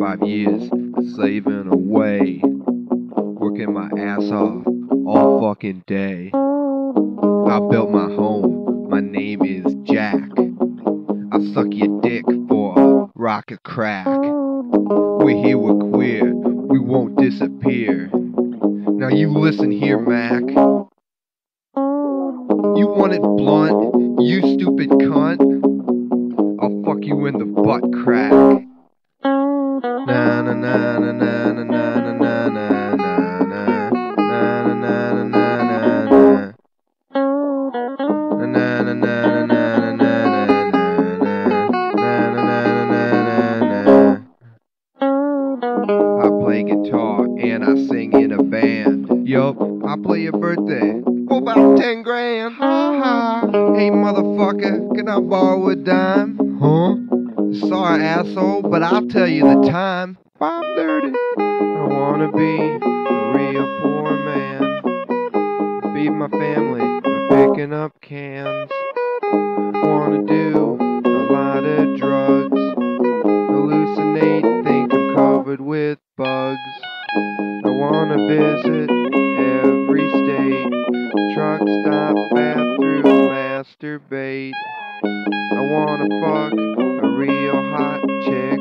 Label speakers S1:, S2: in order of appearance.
S1: 5 years slaving away, working my ass off all fucking day. I built my home, my name is Jack. I suck your dick for a rock of crack. We're here, we're queer, we won't disappear. Now you listen here, Mac. You want it blunt, you stupid cunt? I'll fuck you in the butt crack. Na na na na na na na na na na na na na na na. I play guitar and I sing in a band. Yup, I play your birthday for about 10 grand. Ha ha. Hey motherfucker, can I borrow a dime? Huh? Sorry asshole, but I'll tell you the time. 5:30. I wanna be a real poor man. Feed my family by picking up cans. Wanna do a lot of drugs. Hallucinate, think I'm covered with bugs. I wanna visit every state. Truck stop, bathroom, masturbate. I wanna fuck a real hot chick.